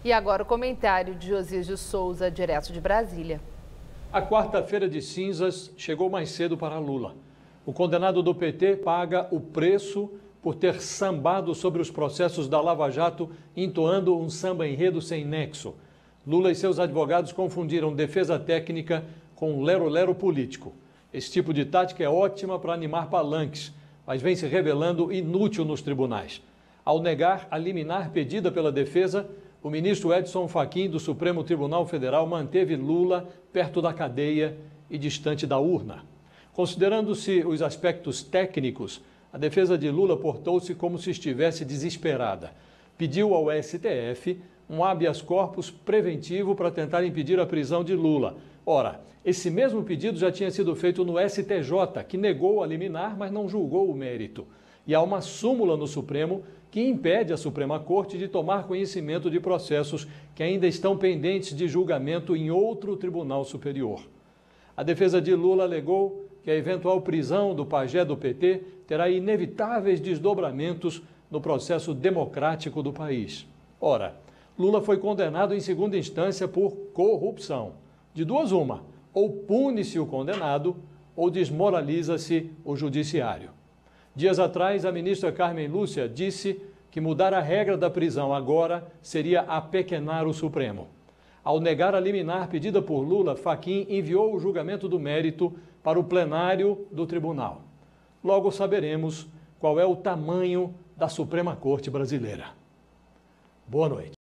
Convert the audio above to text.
E agora o comentário de Josias de Souza, direto de Brasília. A quarta-feira de cinzas chegou mais cedo para Lula. O condenado do PT paga o preço por ter sambado sobre os processos da Lava Jato, entoando um samba-enredo sem nexo. Lula e seus advogados confundiram defesa técnica com lero-lero político. Esse tipo de tática é ótima para animar palanques, mas vem se revelando inútil nos tribunais. Ao negar a liminar pedida pela defesa, o ministro Edson Fachin, do Supremo Tribunal Federal, manteve Lula perto da cadeia e distante da urna. Considerando-se os aspectos técnicos, a defesa de Lula portou-se como se estivesse desesperada. Pediu ao STF um habeas corpus preventivo para tentar impedir a prisão de Lula. Ora, esse mesmo pedido já tinha sido feito no STJ, que negou a liminar, mas não julgou o mérito. E há uma súmula no Supremo que impede a Suprema Corte de tomar conhecimento de processos que ainda estão pendentes de julgamento em outro tribunal superior. A defesa de Lula alegou que a eventual prisão do pajé do PT terá inevitáveis desdobramentos no processo democrático do país. Ora, Lula foi condenado em segunda instância por corrupção. De duas uma, ou pune-se o condenado ou desmoraliza-se o judiciário. Dias atrás, a ministra Carmen Lúcia disse que mudar a regra da prisão agora seria apequenar o Supremo. Ao negar a liminar pedida por Lula, Fachin enviou o julgamento do mérito para o plenário do tribunal. Logo saberemos qual é o tamanho da Suprema Corte brasileira. Boa noite.